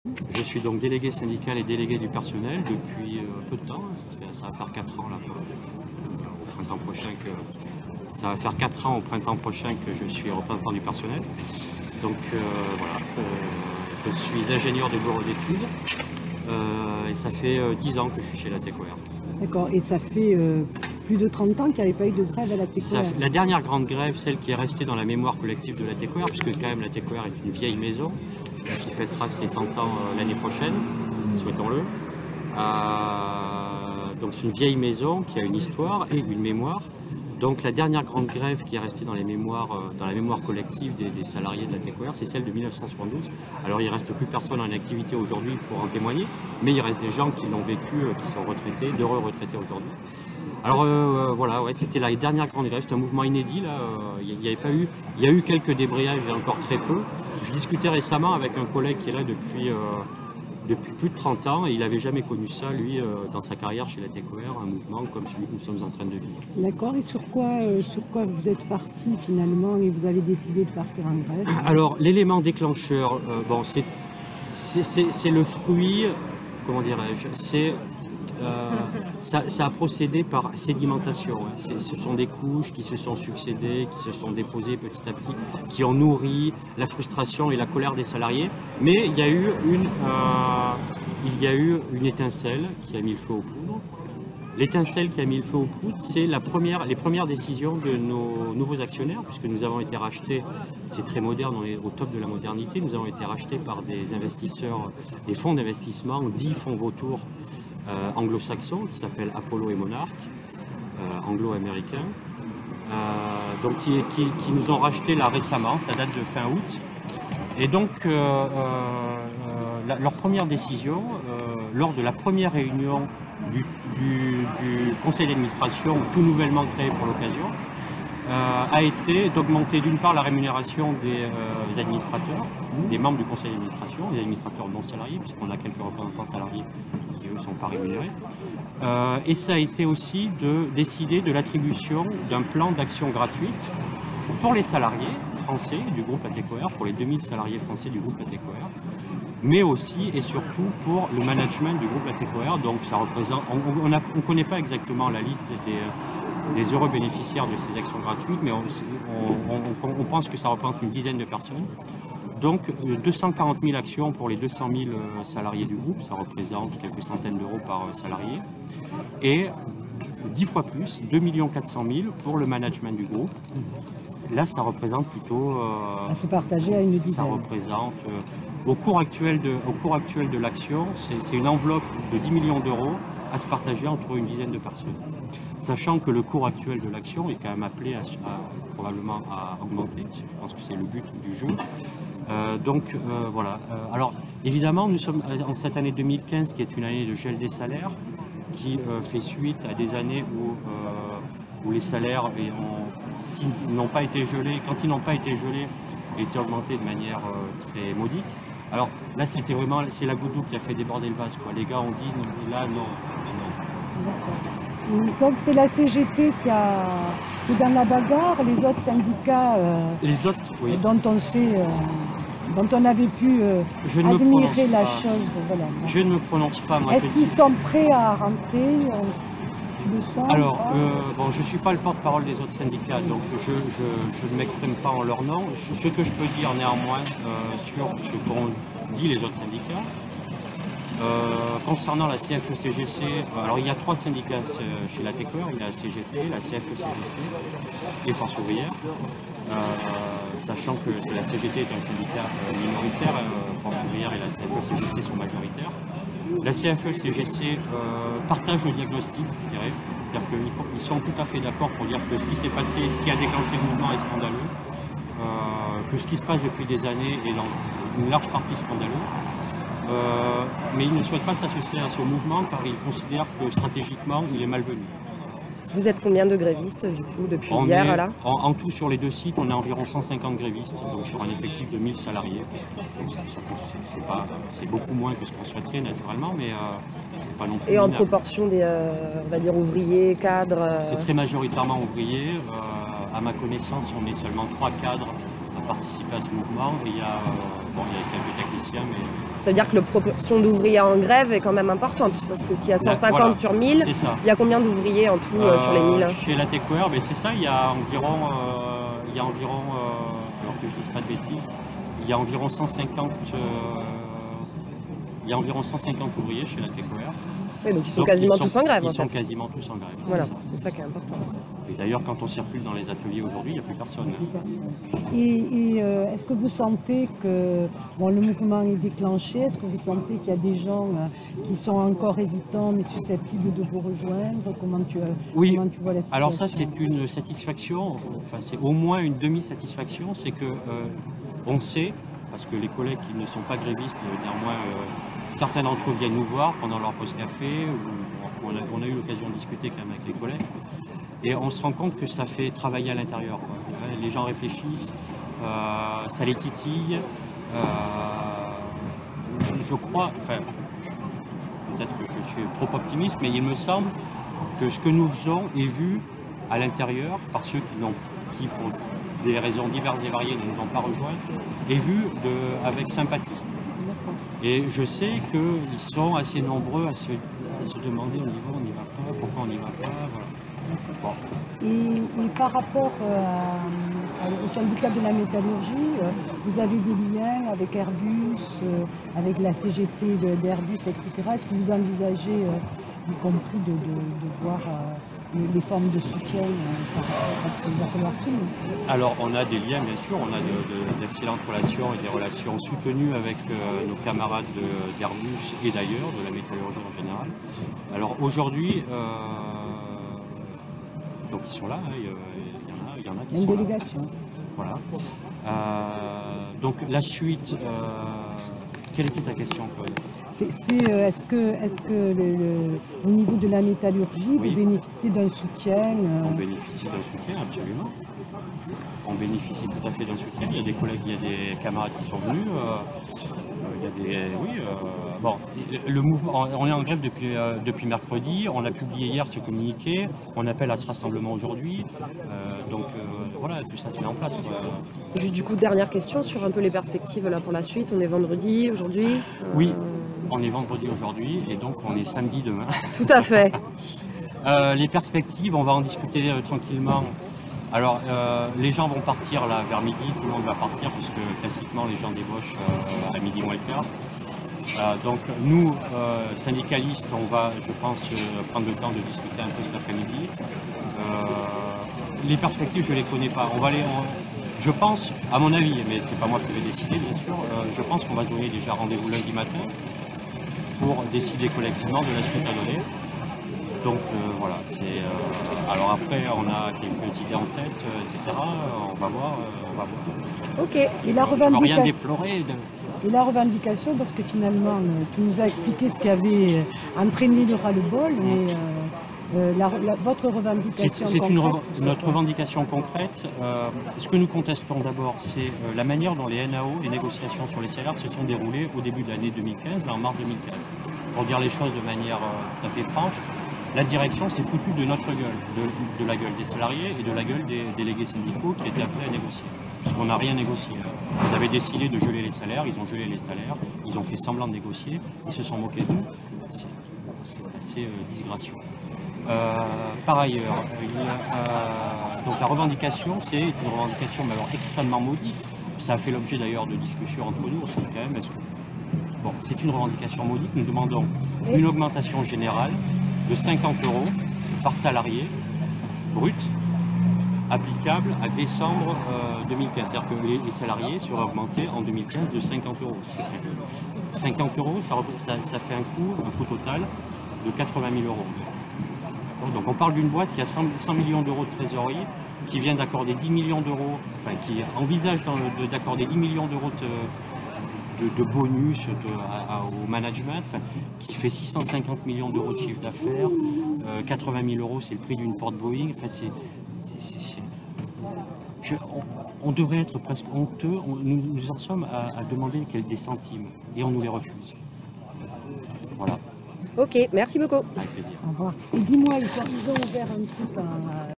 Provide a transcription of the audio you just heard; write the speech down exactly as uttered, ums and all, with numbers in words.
Je suis donc délégué syndical et délégué du personnel depuis euh, peu de temps, ça, fait, ça va faire quatre ans là, au printemps prochain que ça va faire quatre ans au printemps prochain que je suis représentant du personnel. Donc euh, voilà, euh, je suis ingénieur des bureaux d'études euh, et ça fait euh, dix ans que je suis chez la Techware. D'accord, et ça fait euh, plus de trente ans qu'il n'y avait pas eu de grève à la Techware. Ça, la dernière grande grève, celle qui est restée dans la mémoire collective de la Techware, puisque quand même la Techware est une vieille maison, qui fêtera ses cent ans euh, l'année prochaine, souhaitons-le. Euh, donc c'est une vieille maison qui a une histoire et une mémoire. Donc la dernière grande grève qui est restée dans, les mémoires, euh, dans la mémoire collective des, des salariés de la Techware, c'est celle de mille neuf cent soixante-douze. Alors il ne reste plus personne en activité aujourd'hui pour en témoigner, mais il reste des gens qui l'ont vécu, euh, qui sont retraités, d'heureux retraités aujourd'hui. Alors euh, voilà, ouais, c'était la dernière grande grève, c'est un mouvement inédit, là. Il euh, y, y avait pas eu, il y a eu quelques débrayages et encore très peu. Je discutais récemment avec un collègue qui est là depuis, euh, depuis plus de trente ans et il n'avait jamais connu ça, lui, euh, dans sa carrière chez la Techware, un mouvement comme celui que nous sommes en train de vivre. D'accord, et sur quoi, euh, sur quoi vous êtes parti finalement et vous avez décidé de partir en grève? Alors l'élément déclencheur, euh, bon, c'est le fruit, comment dirais-je, c'est... Euh, ça, ça a procédé par sédimentation. Hein. Ce sont des couches qui se sont succédées, qui se sont déposées petit à petit, qui ont nourri la frustration et la colère des salariés. Mais il y a eu une, euh, il y a eu une étincelle qui a mis le feu aux poudres. L'étincelle qui a mis le feu aux poudres, c'est la première, les premières décisions de nos nouveaux actionnaires, puisque nous avons été rachetés, c'est très moderne, on est au top de la modernité, nous avons été rachetés par des investisseurs, des fonds d'investissement, dix fonds vautours, Euh, anglo-saxons qui s'appellent Apollo et Monarch, euh, anglo-américains, euh, donc qui, qui, qui nous ont racheté là récemment, ça date de fin août. Et donc euh, euh, la, leur première décision, euh, lors de la première réunion du, du, du conseil d'administration, tout nouvellement créé pour l'occasion, euh, a été d'augmenter d'une part la rémunération des euh, administrateurs, des membres du conseil d'administration, des administrateurs non salariés, puisqu'on a quelques représentants salariés qui eux ne sont pas rémunérés. Euh, et ça a été aussi de décider de l'attribution d'un plan d'action gratuite pour les salariés français du groupe La Techware, pour les deux mille salariés français du groupe La Techware, mais aussi et surtout pour le management du groupe La Techware. Donc ça représente, on ne connaît pas exactement la liste des, des heureux bénéficiaires de ces actions gratuites, mais on, on, on, on pense que ça représente une dizaine de personnes. Donc deux cent quarante mille actions pour les deux cent mille salariés du groupe, ça représente quelques centaines d'euros par salarié. Et dix fois plus, deux millions quatre cent mille pour le management du groupe. Là, ça représente plutôt... Euh, à se partager à une dizaine. Ça représente, euh, au cours actuel de, au cours actuel de l'action, c'est une enveloppe de dix millions d'euros à se partager entre une dizaine de personnes. Sachant que le cours actuel de l'action est quand même appelé à, à, probablement à augmenter, je pense que c'est le but du jeu. Euh, donc euh, voilà. Euh, alors évidemment, nous sommes en cette année deux mille quinze qui est une année de gel des salaires, qui euh, fait suite à des années où, euh, où les salaires n'ont pas été gelés, quand ils n'ont pas été gelés, ont été augmentés de manière euh, très modique. Alors là, c'était vraiment, c'est la goutte d'eau qui a fait déborder le vase, quoi. Les gars ont dit non, là non. non. Donc c'est la C G T qui a qui est dans la bagarre, les autres syndicats euh, les autres, oui. dont on sait, euh, dont on avait pu euh, admirer la pas. chose. Voilà. Je ne me prononce pas. Est-ce qu'ils sont prêts à rentrer euh, le sens, Alors, euh, bon, je ne suis pas le porte-parole des autres syndicats, donc je, je, je ne m'exprime pas en leur nom. Ce que je peux dire néanmoins euh, sur ce qu'ont dit les autres syndicats, Euh, concernant la C F E C G C, euh, alors il y a trois syndicats chez la Techware, il y a la C G T, la C F E C G C et Force ouvrière, euh, sachant que la C G T est un syndicat euh, minoritaire, euh, Force ouvrière et la C F E C G C sont majoritaires. La C F E C G C euh, partage le diagnostic, je dirais, c'est-à-dire qu'ils sont tout à fait d'accord pour dire que ce qui s'est passé, ce qui a déclenché le mouvement est scandaleux, euh, que ce qui se passe depuis des années est dans une large partie scandaleux. Euh, mais ils ne souhaitent pas s'associer à ce mouvement car ils considèrent que stratégiquement il est malvenu. Vous êtes combien de grévistes du coup depuis on hier est, là en, en tout sur les deux sites on a environ cent cinquante grévistes, donc sur un effectif de mille salariés. C'est beaucoup moins que ce qu'on souhaiterait naturellement, mais euh, c'est pas non plus. Et en proportion des euh, on va dire ouvriers, cadres euh... C'est très majoritairement ouvriers. Euh, à ma connaissance on est seulement trois cadres à participer à ce mouvement et il y a euh, Bon, il y a quelques techniciens, mais... Ça veut dire que la proportion d'ouvriers en grève est quand même importante, parce que s'il y a cent cinquante voilà, sur mille, il y a combien d'ouvriers en tout euh, euh, sur les mille? Chez Latécoère, ben c'est ça, il y a environ, euh, il y a environ euh, alors que je ne dise pas de bêtises, il y a environ cent cinquante, euh, il y a environ cent cinquante ouvriers chez Latécoère. Oui, donc ils sont donc, quasiment ils sont, tous en grève. Ils en sont fait. quasiment tous en grève. Voilà, c'est ça. c'est ça qui est important. Et d'ailleurs, quand on circule dans les ateliers aujourd'hui, il n'y a plus personne. Et, et euh, est-ce que vous sentez que bon, le mouvement est déclenché? Est-ce que vous sentez qu'il y a des gens euh, qui sont encore hésitants mais susceptibles de vous rejoindre? Comment tu, oui. comment tu vois la situation? Alors ça, c'est une satisfaction, enfin c'est au moins une demi-satisfaction, c'est que euh, on sait, parce que les collègues qui ne sont pas grévistes, néanmoins, euh, certains d'entre eux viennent nous voir pendant leur pause café, ou on a, on a eu l'occasion de discuter quand même avec les collègues, et on se rend compte que ça fait travailler à l'intérieur. Les gens réfléchissent, euh, ça les titille. Euh, je, je crois, enfin, peut-être que je suis trop optimiste, mais il me semble que ce que nous faisons est vu à l'intérieur par ceux qui, n'ont, qui pour des raisons diverses et variées, ne nous ont pas rejoints, est vu de, avec sympathie. Et je sais qu'ils sont assez nombreux à se, à se demander on y va, on n'y va pas, pourquoi on n'y va pas. Voilà. Bon. Et, et par rapport euh, à, au syndicat de la métallurgie, euh, vous avez des liens avec Airbus, euh, avec la C G T d'Airbus, et cetera. Est-ce que vous envisagez, euh, y compris, de, de, de voir euh, les, les formes de soutien euh, par rapport à ce qu'il va falloir tout? Alors on a des liens, bien sûr, on a de, de, d'excellentes relations et des relations soutenues avec euh, nos camarades d'Airbus et d'ailleurs, de la métallurgie en général. Alors aujourd'hui, euh, donc ils sont là, hein, il, y en a, il y en a qui une sont délégation. là. Voilà. Euh, donc la suite, euh, quelle était ta question, Claude? C'est, euh, est-ce que, est-ce que le, le, au niveau de la métallurgie, oui, vous bénéficiez d'un soutien euh... On bénéficie d'un soutien, absolument. On bénéficie tout à fait d'un soutien. Il y a des collègues, il y a des camarades qui sont venus. Euh, il y a des, oui, euh, bon, le mouvement, on est en grève depuis, euh, depuis mercredi. On a publié hier ce communiqué. On appelle à ce rassemblement aujourd'hui. Euh, donc euh, voilà, tout ça se met en place. Quoi. Juste du coup, dernière question sur un peu les perspectives là pour la suite. On est vendredi aujourd'hui. Euh... Oui. On est vendredi aujourd'hui et donc on est samedi demain. Tout à fait. euh, les perspectives, on va en discuter euh, tranquillement. Alors, euh, les gens vont partir là vers midi, tout le monde va partir puisque classiquement les gens débauchent euh, à midi moins le quart. Euh, donc nous, euh, syndicalistes, on va, je pense, euh, prendre le temps de discuter un peu cet après-midi. Euh, les perspectives, je ne les connais pas. On va les, on, je pense, à mon avis, mais c'est pas moi qui vais décider bien sûr, euh, je pense qu'on va se donner déjà rendez-vous lundi matin pour décider collectivement de la suite à donner. Donc euh, voilà, c'est euh, alors après on a quelques idées en tête, euh, et cetera. On va voir, euh, on va voir. Ok. Et la je ne veux rien revendication. déflorer. De... Et la revendication, parce que finalement, euh, tu nous as expliqué ce qui avait entraîné le ras-le-bol, mais euh, euh, la, la, votre revendication c'est, c'est concrète, une rev... c'est notre quoi? Revendication concrète, euh, ce que nous contestons d'abord, c'est euh, la manière dont les N A O, les négociations sur les salaires, se sont déroulées au début de l'année deux mille quinze, là en mars deux mille quinze. Pour dire les choses de manière euh, tout à fait franche, la direction s'est foutue de notre gueule, de, de la gueule des salariés et de la gueule des délégués syndicaux qui étaient appelés à négocier. Puisqu'on n'a rien négocié. Ils avaient décidé de geler les salaires, ils ont gelé les salaires, ils ont fait semblant de négocier, ils se sont moqués de nous. C'est, c'est assez euh, disgracieux. Euh, par ailleurs, il y a, euh, donc la revendication, c'est une revendication mais alors extrêmement modique. Ça a fait l'objet d'ailleurs de discussions entre nous aussi quand même. Est-ce que... Bon, c'est une revendication modique. Nous demandons une augmentation générale de cinquante euros par salarié brut, applicable à décembre euh, deux mille quinze. C'est-à-dire que les, les salariés seraient augmentés en deux mille quinze de cinquante euros. cinquante euros, ça, ça, ça fait un coût, un coût total de quatre-vingt mille euros. Donc on parle d'une boîte qui a cent millions d'euros de trésorerie, qui vient d'accorder dix millions d'euros, enfin qui envisage d'accorder dix millions d'euros de, de, de bonus de, à, à, au management, enfin, qui fait six cent cinquante millions d'euros de chiffre d'affaires, euh, quatre-vingt mille euros c'est le prix d'une porte Boeing, enfin c'est... Je, on, on devrait être presque honteux, on, nous, nous en sommes à, à demander des centimes et on nous les refuse. Voilà. Ok, merci beaucoup. Avec plaisir. Au revoir. Et dis-moi, ils ont ouvert un truc en...